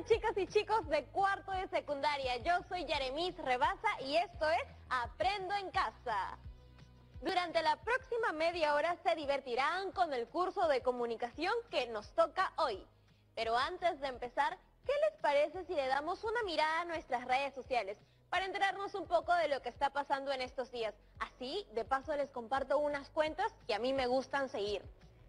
chicas y chicos de cuarto de secundaria, yo soy Yaremis Rebasa y esto es Aprendo en Casa. Durante la próxima media hora se divertirán con el curso de comunicación que nos toca hoy. Pero antes de empezar, ¿qué les parece si le damos una mirada a nuestras redes sociales para enterarnos un poco de lo que está pasando en estos días? Así, de paso les comparto unas cuentas que a mí me gustan seguir.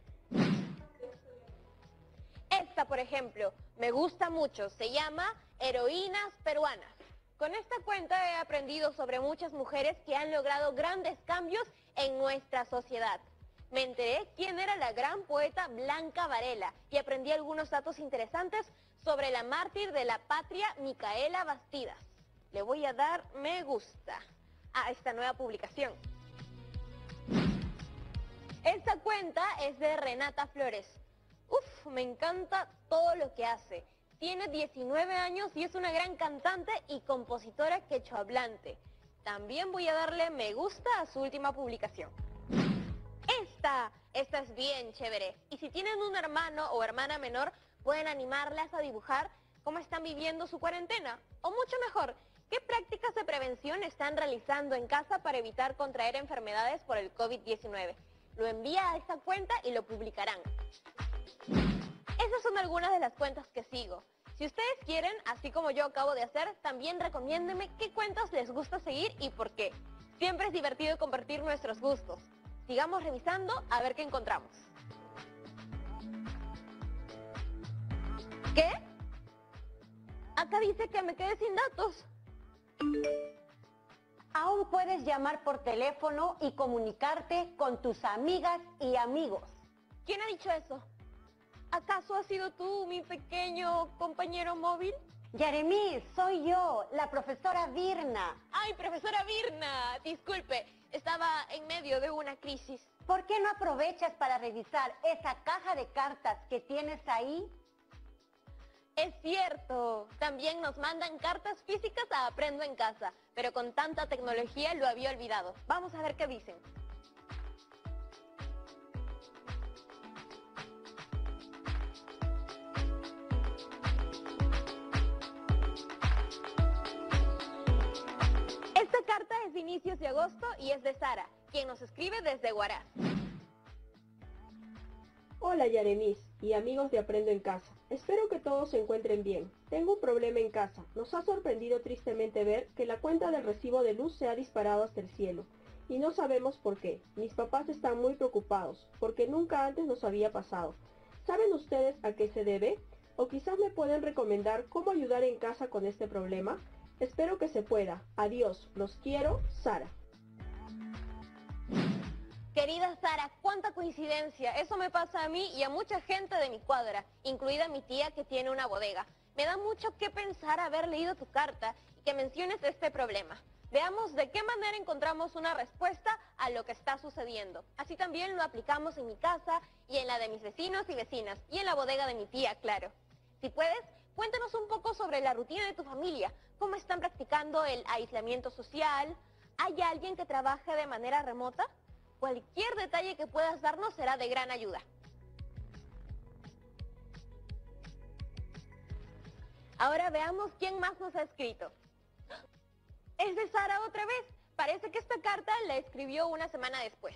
Esta, por ejemplo, me gusta mucho, se llama Heroínas Peruanas. Con esta cuenta he aprendido sobre muchas mujeres que han logrado grandes cambios en nuestra sociedad. Me enteré quién era la gran poeta Blanca Varela y aprendí algunos datos interesantes sobre la mártir de la patria Micaela Bastidas. Le voy a dar me gusta a esta nueva publicación. Esta cuenta es de Renata Flores. Uf, me encanta todo lo que hace. Tiene 19 años y es una gran cantante y compositora quechohablante. También voy a darle me gusta a su última publicación. Esta es bien chévere. Y si tienen un hermano o hermana menor, pueden animarlas a dibujar cómo están viviendo su cuarentena. O mucho mejor, qué prácticas de prevención están realizando en casa para evitar contraer enfermedades por el COVID-19. Lo envía a esta cuenta y lo publicarán. Esas son algunas de las cuentas que sigo. Si ustedes quieren, así como yo acabo de hacer, también recomiéndenme qué cuentas les gusta seguir y por qué. Siempre es divertido compartir nuestros gustos. Sigamos revisando a ver qué encontramos. ¿Qué? Acá dice que me quedé sin datos. Aún puedes llamar por teléfono y comunicarte con tus amigas y amigos. ¿Quién ha dicho eso? ¿Acaso has sido tú, mi pequeño compañero móvil? Yaremis, soy yo, la profesora Virna. Ay, profesora Virna, disculpe, estaba en medio de una crisis. ¿Por qué no aprovechas para revisar esa caja de cartas que tienes ahí? Es cierto, también nos mandan cartas físicas a Aprendo en Casa, pero con tanta tecnología lo había olvidado. Vamos a ver qué dicen. Esta carta es de inicios de agosto y es de Sara, quien nos escribe desde Huaraz. Hola Yaremis y amigos de Aprendo en Casa. Espero que todos se encuentren bien. Tengo un problema en casa. Nos ha sorprendido tristemente ver que la cuenta del recibo de luz se ha disparado hasta el cielo. Y no sabemos por qué. Mis papás están muy preocupados, porque nunca antes nos había pasado. ¿Saben ustedes a qué se debe? ¿O quizás me pueden recomendar cómo ayudar en casa con este problema? Espero que se pueda. Adiós. Los quiero, Sara. Querida Sara, cuánta coincidencia. Eso me pasa a mí y a mucha gente de mi cuadra, incluida mi tía que tiene una bodega. Me da mucho que pensar haber leído tu carta y que menciones este problema. Veamos de qué manera encontramos una respuesta a lo que está sucediendo. Así también lo aplicamos en mi casa y en la de mis vecinos y vecinas y en la bodega de mi tía, claro. Si puedes, cuéntanos un poco sobre la rutina de tu familia. ¿Cómo están practicando el aislamiento social? ¿Hay alguien que trabaje de manera remota? Cualquier detalle que puedas darnos será de gran ayuda. Ahora veamos quién más nos ha escrito. Es de Sara otra vez. Parece que esta carta la escribió una semana después.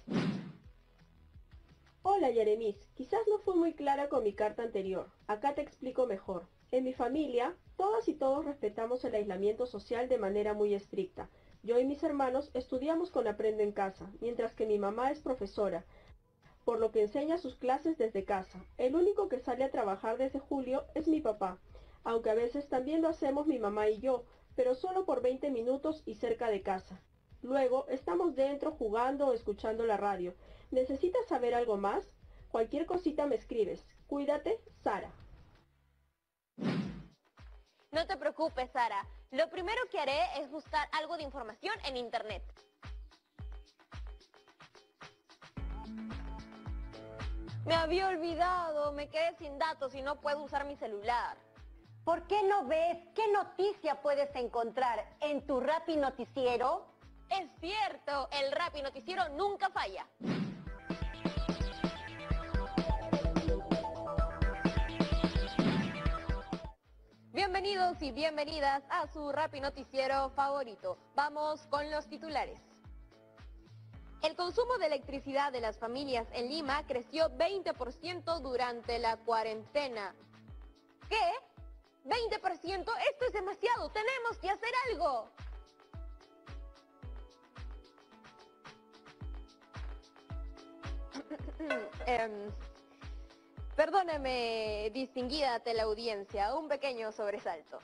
Hola Yaremis, quizás no fui muy clara con mi carta anterior. Acá te explico mejor. En mi familia, todas y todos respetamos el aislamiento social de manera muy estricta. Yo y mis hermanos estudiamos con Aprendo en Casa, mientras que mi mamá es profesora, por lo que enseña sus clases desde casa. El único que sale a trabajar desde julio es mi papá, aunque a veces también lo hacemos mi mamá y yo, pero solo por 20 minutos y cerca de casa. Luego estamos dentro jugando o escuchando la radio. ¿Necesitas saber algo más? Cualquier cosita me escribes. Cuídate, Sara. No te preocupes, Sara. Lo primero que haré es buscar algo de información en internet. Me había olvidado, me quedé sin datos y no puedo usar mi celular. ¿Por qué no ves qué noticia puedes encontrar en tu Rappi Noticiero? Es cierto, el Rappi Noticiero nunca falla. Bienvenidos y bienvenidas a su Rappi Noticiero favorito. Vamos con los titulares. El consumo de electricidad de las familias en Lima creció 20% durante la cuarentena. ¿Qué? ¿20%? Esto es demasiado, tenemos que hacer algo. Perdóneme, distinguida teleaudiencia, un pequeño sobresalto.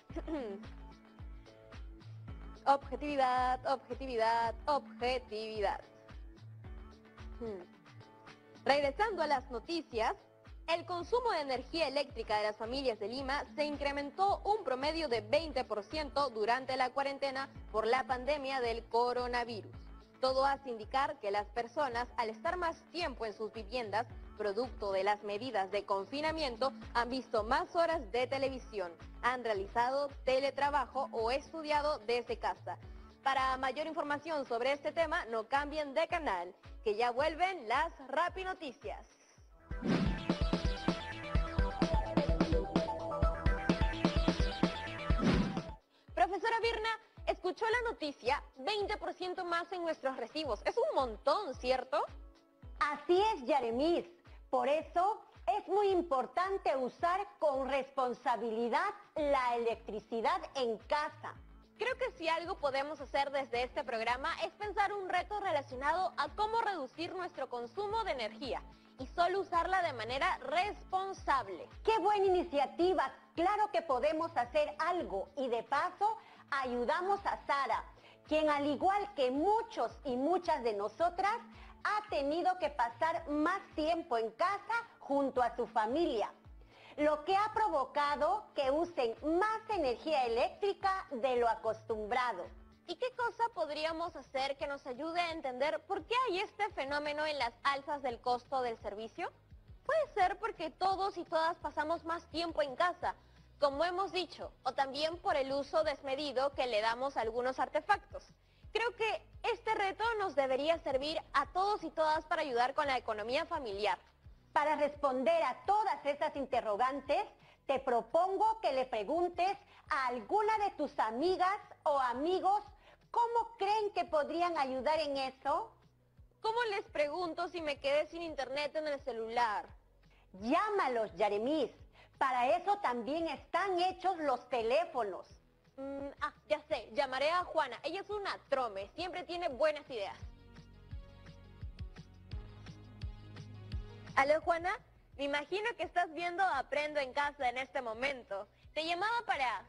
Objetividad, objetividad, objetividad. Regresando a las noticias, el consumo de energía eléctrica de las familias de Lima se incrementó un promedio de 20% durante la cuarentena por la pandemia del coronavirus. Todo hace indicar que las personas, al estar más tiempo en sus viviendas, producto de las medidas de confinamiento, han visto más horas de televisión, han realizado teletrabajo o estudiado desde casa. Para mayor información sobre este tema, no cambien de canal, que ya vuelven las Rappi Noticias. Profesora Virna, escuchó la noticia, 20% más en nuestros recibos. Es un montón, ¿cierto? Así es, Yaremis. Por eso es muy importante usar con responsabilidad la electricidad en casa. Creo que si algo podemos hacer desde este programa es pensar un reto relacionado a cómo reducir nuestro consumo de energía y solo usarla de manera responsable. ¡Qué buena iniciativa! Claro que podemos hacer algo y de paso ayudamos a Sara, quien al igual que muchos y muchas de nosotras ha tenido que pasar más tiempo en casa junto a su familia, lo que ha provocado que usen más energía eléctrica de lo acostumbrado. ¿Y qué cosa podríamos hacer que nos ayude a entender por qué hay este fenómeno en las alzas del costo del servicio? Puede ser porque todos y todas pasamos más tiempo en casa, como hemos dicho, o también por el uso desmedido que le damos a algunos artefactos. Creo que este reto nos debería servir a todos y todas para ayudar con la economía familiar. Para responder a todas esas interrogantes, te propongo que le preguntes a alguna de tus amigas o amigos cómo creen que podrían ayudar en eso. ¿Cómo les pregunto si me quedé sin internet en el celular? Llámalos, Yaremis. Para eso también están hechos los teléfonos. Ya sé, llamaré a Juana. Ella es una trome, siempre tiene buenas ideas. ¿Aló, Juana? Me imagino que estás viendo Aprendo en Casa en este momento. Te llamaba para...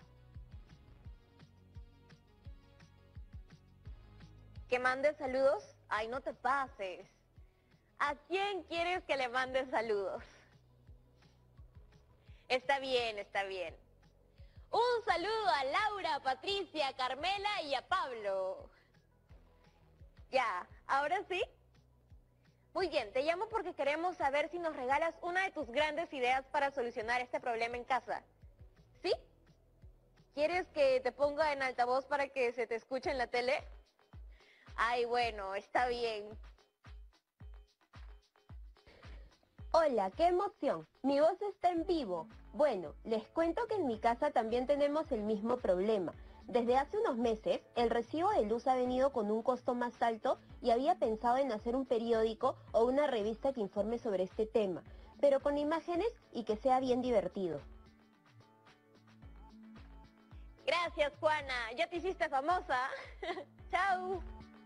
¿Que mandes saludos? Ay, no te pases. ¿A quién quieres que le mandes saludos? Está bien, está bien. Un saludo a Laura, a Patricia, a Carmela y a Pablo. Ya, ¿ahora sí? Muy bien, te llamo porque queremos saber si nos regalas una de tus grandes ideas para solucionar este problema en casa. ¿Sí? ¿Quieres que te ponga en altavoz para que se te escuche en la tele? Ay, bueno, está bien. Hola, qué emoción. Mi voz está en vivo. Bueno, les cuento que en mi casa también tenemos el mismo problema. Desde hace unos meses, el recibo de luz ha venido con un costo más alto y había pensado en hacer un periódico o una revista que informe sobre este tema, pero con imágenes y que sea bien divertido. Gracias, Juana. Ya te hiciste famosa. Chao.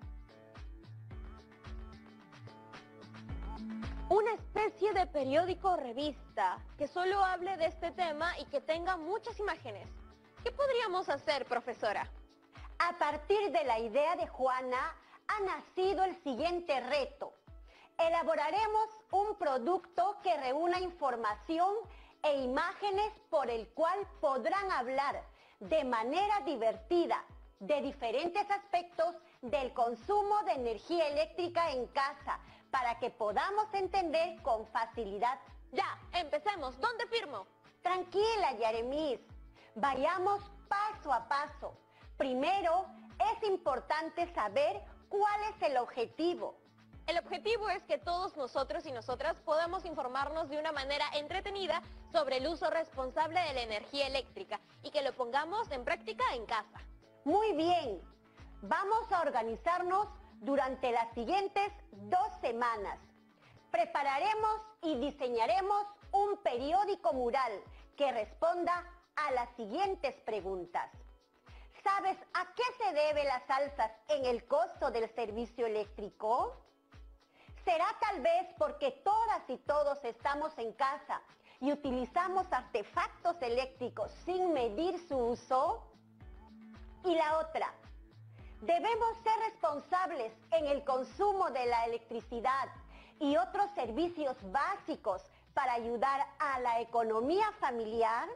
Una especie de periódico o revista que solo hable de este tema y que tenga muchas imágenes. ¿Qué podríamos hacer, profesora? A partir de la idea de Juana, ha nacido el siguiente reto. Elaboraremos un producto que reúna información e imágenes por el cual podrán hablar de manera divertida de diferentes aspectos del consumo de energía eléctrica en casa, para que podamos entender con facilidad. Ya, empecemos. ¿Dónde firmo? Tranquila, Yaremis. Vayamos paso a paso. Primero, es importante saber cuál es el objetivo. El objetivo es que todos nosotros y nosotras podamos informarnos de una manera entretenida sobre el uso responsable de la energía eléctrica y que lo pongamos en práctica en casa. Muy bien, vamos a organizarnos durante las siguientes 2 semanas. Prepararemos y diseñaremos un periódico mural que responda a las siguientes preguntas. ¿Sabes a qué se deben las alzas en el costo del servicio eléctrico? ¿Será tal vez porque todas y todos estamos en casa y utilizamos artefactos eléctricos sin medir su uso? Y la otra, ¿debemos ser responsables en el consumo de la electricidad y otros servicios básicos para ayudar a la economía familiar?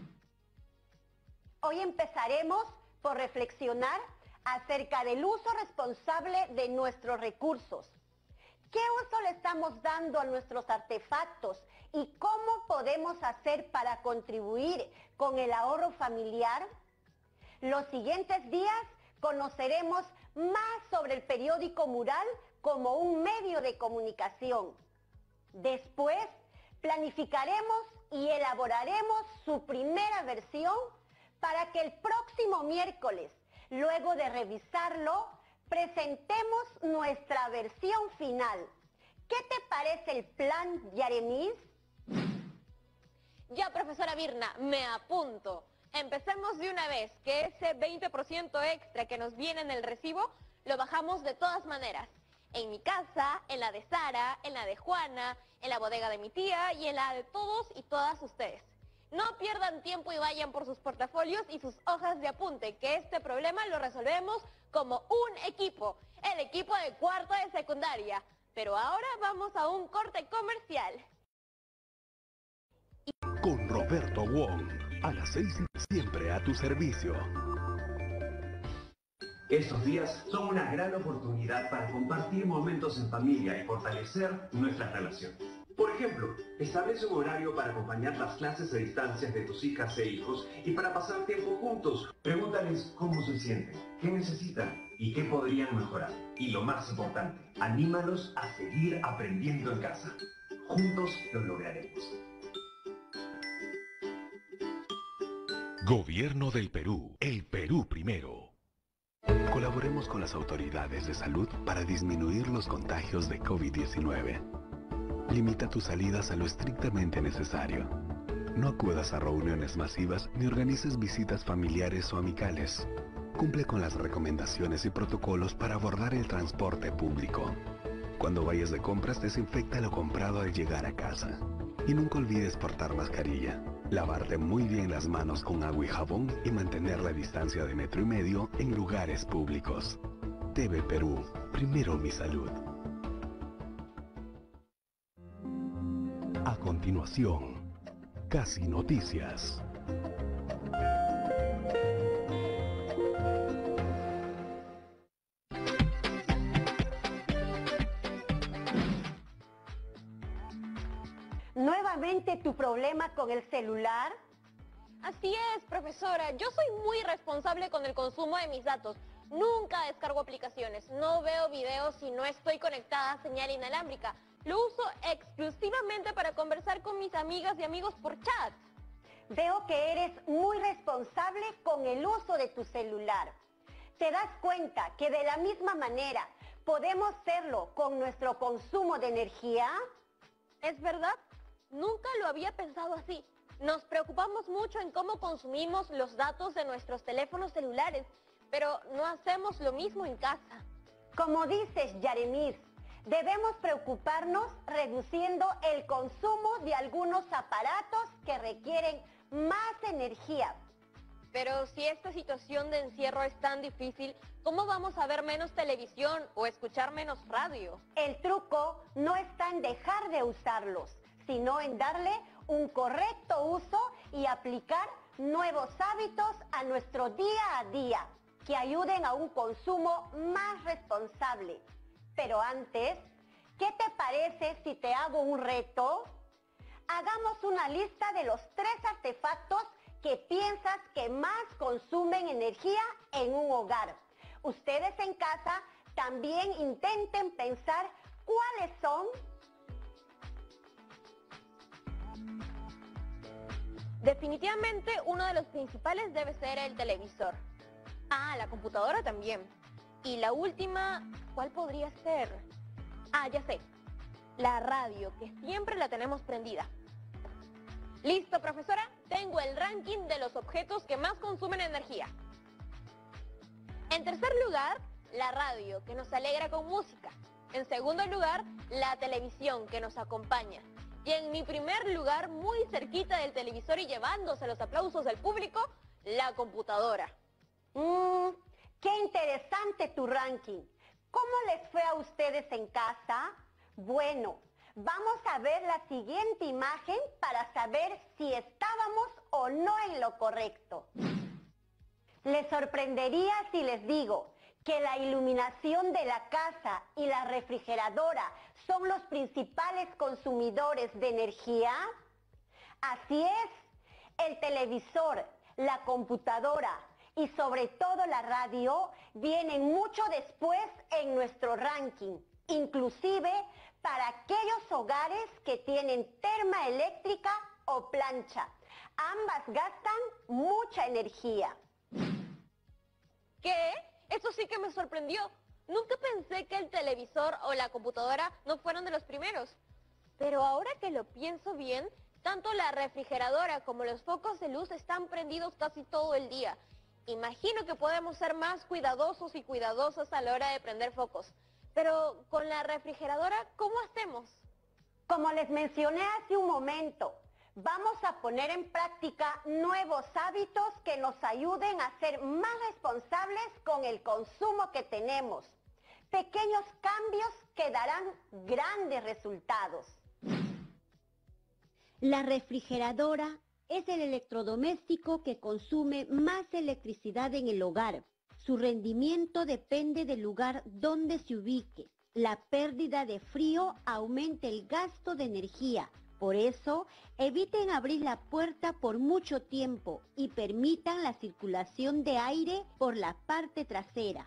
Hoy empezaremos por reflexionar acerca del uso responsable de nuestros recursos. ¿Qué uso le estamos dando a nuestros artefactos y cómo podemos hacer para contribuir con el ahorro familiar? Los siguientes días conoceremos más sobre el periódico mural como un medio de comunicación. Después, planificaremos y elaboraremos su primera versión para que el próximo miércoles, luego de revisarlo, presentemos nuestra versión final. ¿Qué te parece el plan, Yaremis? Ya, profesora Virna, me apunto. Empecemos de una vez, que ese 20% extra que nos viene en el recibo, lo bajamos de todas maneras. En mi casa, en la de Sara, en la de Juana, en la bodega de mi tía y en la de todos y todas ustedes. No pierdan tiempo y vayan por sus portafolios y sus hojas de apunte, que este problema lo resolvemos como un equipo, el equipo de cuarto de secundaria. Pero ahora vamos a un corte comercial. Con Roberto Wong, a las 6 siempre a tu servicio. Estos días son una gran oportunidad para compartir momentos en familia y fortalecer nuestras relaciones. Por ejemplo, establece un horario para acompañar las clases a distancia de tus hijas e hijos y para pasar tiempo juntos. Pregúntales cómo se sienten, qué necesitan y qué podrían mejorar. Y lo más importante, anímalos a seguir aprendiendo en casa. Juntos lo lograremos. Gobierno del Perú, el Perú primero. Colaboremos con las autoridades de salud para disminuir los contagios de COVID-19. Limita tus salidas a lo estrictamente necesario. No acudas a reuniones masivas ni organices visitas familiares o amicales. Cumple con las recomendaciones y protocolos para abordar el transporte público. Cuando vayas de compras, desinfecta lo comprado al llegar a casa. Y nunca olvides portar mascarilla. Lavarte muy bien las manos con agua y jabón y mantener la distancia de 1,5 metros en lugares públicos. TV Perú, primero mi salud. A continuación, Casi Noticias. ¿Nuevamente tu problema con el celular? Así es, profesora. Yo soy muy responsable con el consumo de mis datos. Nunca descargo aplicaciones, no veo videos si no estoy conectada a señal inalámbrica. Lo uso exclusivamente para conversar con mis amigas y amigos por chat. Veo que eres muy responsable con el uso de tu celular. ¿Te das cuenta que de la misma manera podemos serlo con nuestro consumo de energía? ¿Es verdad? Nunca lo había pensado así. Nos preocupamos mucho en cómo consumimos los datos de nuestros teléfonos celulares, pero no hacemos lo mismo en casa. Como dices, Yaremis, debemos preocuparnos reduciendo el consumo de algunos aparatos que requieren más energía. Pero si esta situación de encierro es tan difícil, ¿cómo vamos a ver menos televisión o escuchar menos radio? El truco no está en dejar de usarlos, sino en darle un correcto uso y aplicar nuevos hábitos a nuestro día a día que ayuden a un consumo más responsable. Pero antes, ¿qué te parece si te hago un reto? Hagamos una lista de los 3 artefactos que piensas que más consumen energía en un hogar. Ustedes en casa también intenten pensar ¿Cuáles son? Definitivamente uno de los principales debe ser el televisor. Ah, la computadora también. Y la última, ¿cuál podría ser? Ah, ya sé. La radio, que siempre la tenemos prendida. ¿Listo, profesora? Tengo el ranking de los objetos que más consumen energía. En tercer lugar, la radio, que nos alegra con música. En segundo lugar, la televisión, que nos acompaña. Y en mi primer lugar, muy cerquita del televisor y llevándose los aplausos del público, la computadora. ¡Qué interesante tu ranking! ¿Cómo les fue a ustedes en casa? Bueno, vamos a ver la siguiente imagen para saber si estábamos o no en lo correcto. Les sorprendería si les digo que la iluminación de la casa y la refrigeradora son los principales consumidores de energía. Así es, el televisor, la computadora y sobre todo la radio vienen mucho después en nuestro ranking, inclusive para aquellos hogares que tienen termoeléctrica o plancha. Ambas gastan mucha energía. ¿Qué? Eso sí que me sorprendió. Nunca pensé que el televisor o la computadora no fueron de los primeros. Pero ahora que lo pienso bien, tanto la refrigeradora como los focos de luz están prendidos casi todo el día. Imagino que podemos ser más cuidadosos y cuidadosas a la hora de prender focos. Pero con la refrigeradora, ¿cómo hacemos? Como les mencioné hace un momento, vamos a poner en práctica nuevos hábitos que nos ayuden a ser más responsables con el consumo que tenemos. Pequeños cambios que darán grandes resultados. La refrigeradora es el electrodoméstico que consume más electricidad en el hogar. Su rendimiento depende del lugar donde se ubique. La pérdida de frío aumenta el gasto de energía. Por eso, eviten abrir la puerta por mucho tiempo y permitan la circulación de aire por la parte trasera.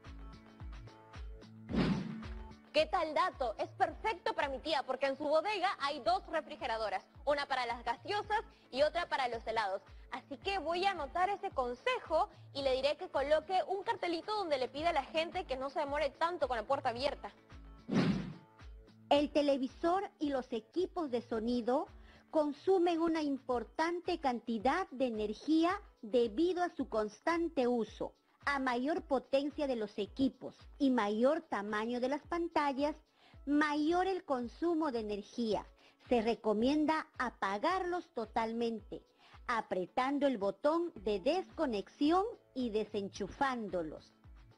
¿Qué tal dato? Es perfecto para mi tía porque en su bodega hay 2 refrigeradoras, una para las gaseosas y otra para los helados. Así que voy a anotar ese consejo y le diré que coloque un cartelito donde le pida a la gente que no se demore tanto con la puerta abierta. El televisor y los equipos de sonido consumen una importante cantidad de energía debido a su constante uso. A mayor potencia de los equipos y mayor tamaño de las pantallas, mayor el consumo de energía. Se recomienda apagarlos totalmente, apretando el botón de desconexión y desenchufándolos.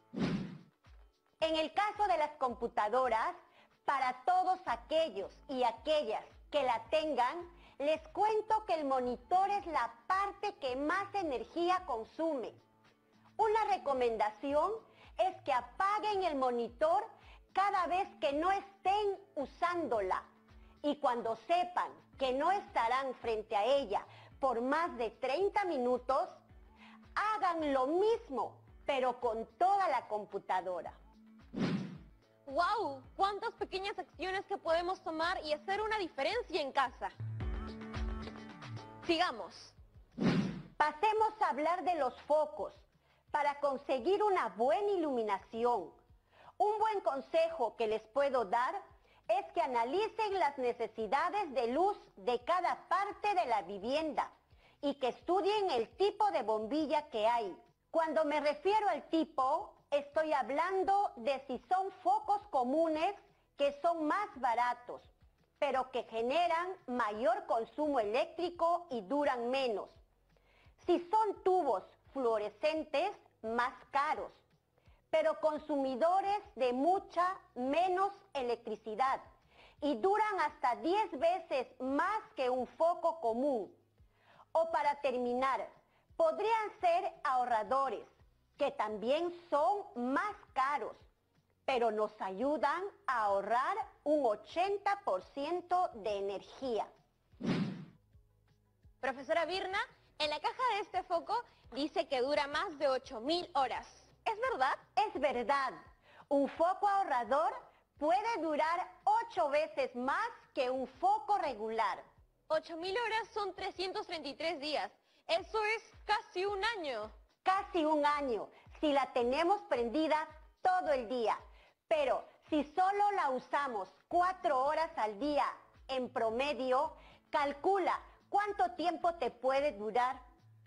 En el caso de las computadoras, para todos aquellos y aquellas que la tengan, les cuento que el monitor es la parte que más energía consume. Una recomendación es que apaguen el monitor cada vez que no estén usándola y cuando sepan que no estarán frente a ella por más de 30 minutos, hagan lo mismo, pero con toda la computadora. ¡Wow! ¡Cuántas pequeñas acciones que podemos tomar y hacer una diferencia en casa! Sigamos. Pasemos a hablar de los focos. Para conseguir una buena iluminación, un buen consejo que les puedo dar es que analicen las necesidades de luz de cada parte de la vivienda y que estudien el tipo de bombilla que hay. Cuando me refiero al tipo, estoy hablando de si son focos comunes que son más baratos, pero que generan mayor consumo eléctrico y duran menos. Si son tubos fluorescentes, más caros, pero consumidores de mucha menos electricidad y duran hasta 10 veces más que un foco común. O para terminar, podrían ser ahorradores, que también son más caros, pero nos ayudan a ahorrar un 80% de energía. Profesora Virna, en la caja de este foco dice que dura más de 8.000 horas. ¿Es verdad? Es verdad. Un foco ahorrador puede durar 8 veces más que un foco regular. 8.000 horas son 333 días. Eso es casi un año. Casi un año, si la tenemos prendida todo el día. Pero si solo la usamos 4 horas al día en promedio, calcula cuánto tiempo te puede durar.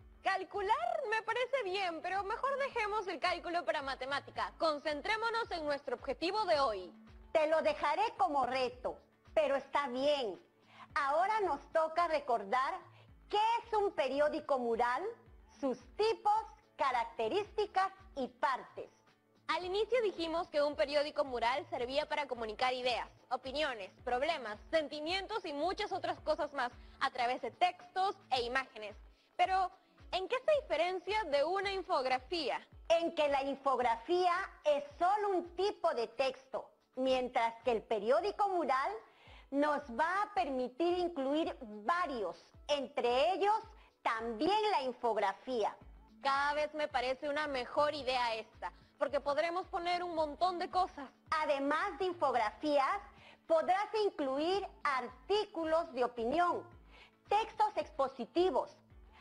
Calcular me parece bien, pero mejor dejemos el cálculo para matemática. Concentrémonos en nuestro objetivo de hoy. Te lo dejaré como reto, pero está bien. Ahora nos toca recordar qué es un periódico mural, sus tipos, características y partes. Al inicio dijimos que un periódico mural servía para comunicar ideas, opiniones, problemas, sentimientos y muchas otras cosas más a través de textos e imágenes. Pero, ¿en qué se diferencia de una infografía? En que la infografía es solo un tipo de texto, mientras que el periódico mural nos va a permitir incluir varios, entre ellos también la infografía. Cada vez me parece una mejor idea esta, porque podremos poner un montón de cosas. Además de infografías, podrás incluir artículos de opinión, textos expositivos,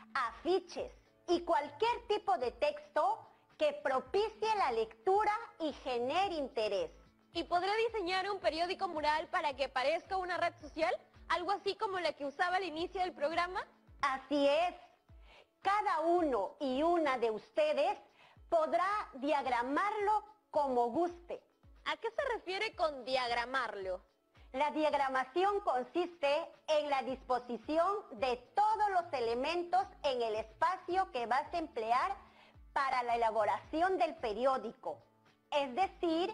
afiches y cualquier tipo de texto que propicie la lectura y genere interés. ¿Y podré diseñar un periódico mural para que parezca una red social? ¿Algo así como la que usaba al inicio del programa? Así es. Cada uno y una de ustedes podrá diagramarlo como guste. ¿A qué se refiere con diagramarlo? La diagramación consiste en la disposición de todos los elementos en el espacio que vas a emplear para la elaboración del periódico. Es decir,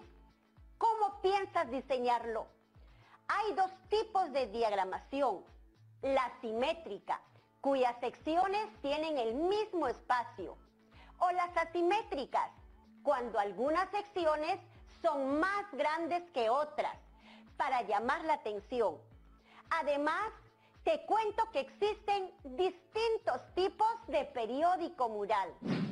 ¿cómo piensas diseñarlo? Hay 2 tipos de diagramación. La simétrica, cuyas secciones tienen el mismo espacio. O las asimétricas, cuando algunas secciones son más grandes que otras, para llamar la atención. Además, te cuento que existen distintos tipos de periódico mural.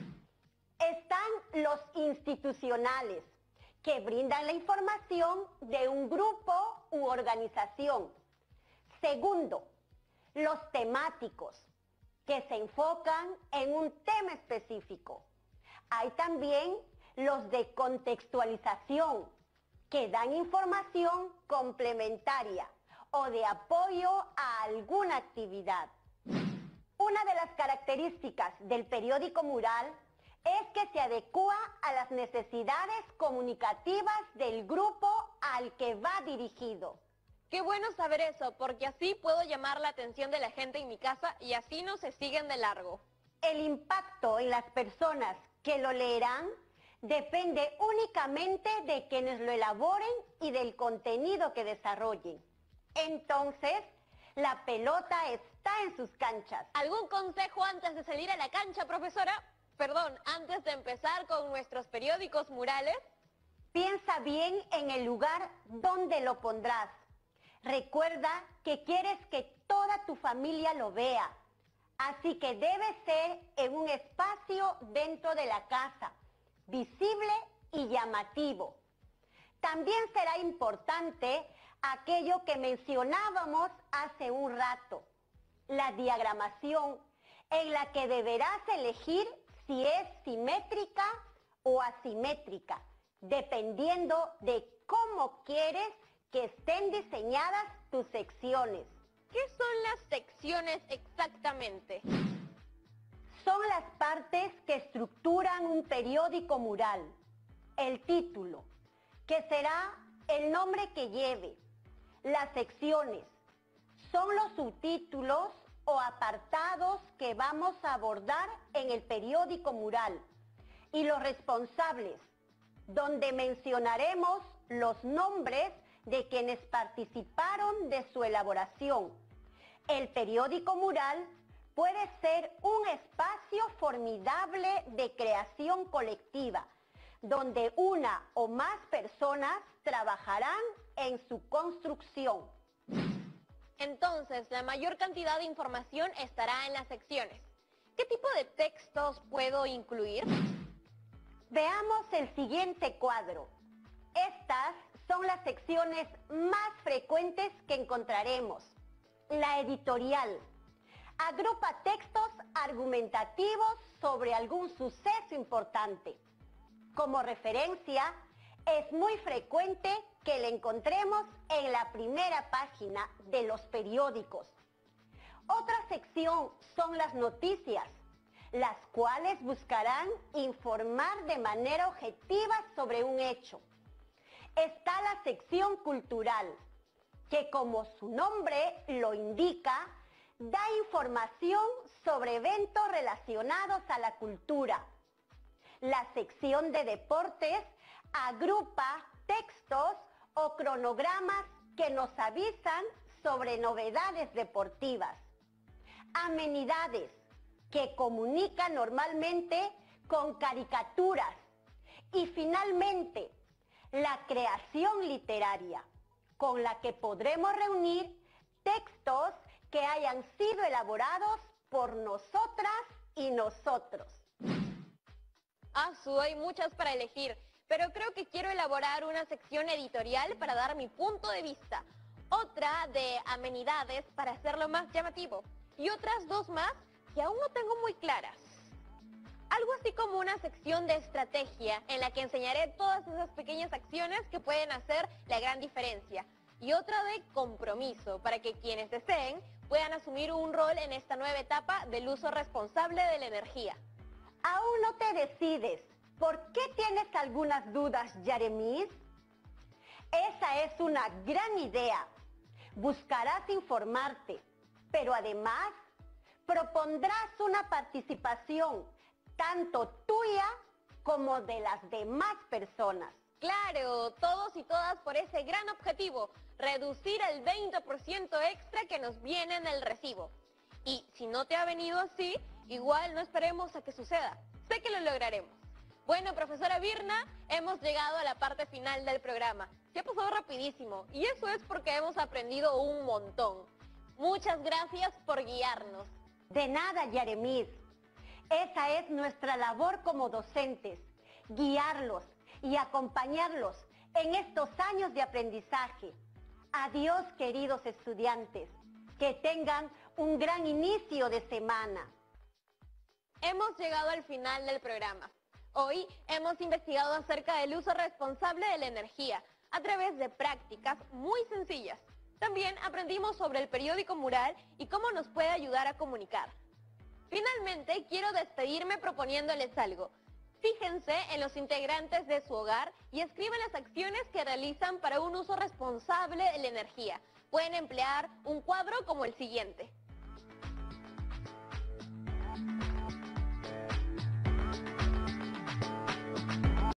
Están los institucionales, que brindan la información de un grupo u organización. Segundo, los temáticos, que se enfocan en un tema específico. Hay también los de contextualización, que dan información complementaria o de apoyo a alguna actividad. Una de las características del periódico mural es que se adecúa a las necesidades comunicativas del grupo al que va dirigido. Qué bueno saber eso, porque así puedo llamar la atención de la gente en mi casa y así no se siguen de largo. El impacto en las personas que lo leerán depende únicamente de quienes lo elaboren y del contenido que desarrollen. Entonces, la pelota está en sus canchas. ¿Algún consejo antes de salir a la cancha, profesora? Perdón, antes de empezar con nuestros periódicos murales. Piensa bien en el lugar donde lo pondrás. Recuerda que quieres que toda tu familia lo vea, así que debe ser en un espacio dentro de la casa, visible y llamativo. También será importante aquello que mencionábamos hace un rato, la diagramación, en la que deberás elegir si es simétrica o asimétrica, dependiendo de cómo quieres que estén diseñadas tus secciones. ¿Qué son las secciones exactamente? Son las partes que estructuran un periódico mural. El título, que será el nombre que lleve. Las secciones son los subtítulos o apartados que vamos a abordar en el periódico mural. Y los responsables, donde mencionaremos los nombres de quienes participaron de su elaboración. El periódico mural puede ser un espacio formidable de creación colectiva, donde una o más personas trabajarán en su construcción. Entonces, la mayor cantidad de información estará en las secciones. ¿Qué tipo de textos puedo incluir? Veamos el siguiente cuadro. Estas son las secciones más frecuentes que encontraremos. La editorial agrupa textos argumentativos sobre algún suceso importante. Como referencia, es muy frecuente que la encontremos en la primera página de los periódicos. Otra sección son las noticias, las cuales buscarán informar de manera objetiva sobre un hecho. Está la sección cultural, que como su nombre lo indica, da información sobre eventos relacionados a la cultura. La sección de deportes agrupa textos o cronogramas que nos avisan sobre novedades deportivas. Amenidades, que comunican normalmente con caricaturas. Y finalmente, la creación literaria, con la que podremos reunir textos que hayan sido elaborados por nosotras y nosotros. Hay muchas para elegir, pero creo que quiero elaborar una sección editorial para dar mi punto de vista, otra de amenidades para hacerlo más llamativo, y otras dos más que aún no tengo muy claras. Algo así como una sección de estrategia en la que enseñaré todas esas pequeñas acciones que pueden hacer la gran diferencia, y otra de compromiso para que quienes deseen puedan asumir un rol en esta nueva etapa del uso responsable de la energía. ¿Aún no te decides? ¿Por qué tienes algunas dudas, Yaremis? Esa es una gran idea. Buscarás informarte, pero además propondrás una participación tanto tuya como de las demás personas. Claro, todos y todas por ese gran objetivo, reducir el 20% extra que nos viene en el recibo. Y si no te ha venido así, igual no esperemos a que suceda. Sé que lo lograremos. Bueno, profesora Virna, hemos llegado a la parte final del programa. Se ha pasado rapidísimo y eso es porque hemos aprendido un montón. Muchas gracias por guiarnos. De nada, Yaremis. Esa es nuestra labor como docentes, guiarlos y acompañarlos en estos años de aprendizaje. Adiós, queridos estudiantes. Que tengan un gran inicio de semana. Hemos llegado al final del programa. Hoy hemos investigado acerca del uso responsable de la energía a través de prácticas muy sencillas. También aprendimos sobre el periódico mural y cómo nos puede ayudar a comunicar. Finalmente, quiero despedirme proponiéndoles algo. Fíjense en los integrantes de su hogar y escriban las acciones que realizan para un uso responsable de la energía. Pueden emplear un cuadro como el siguiente.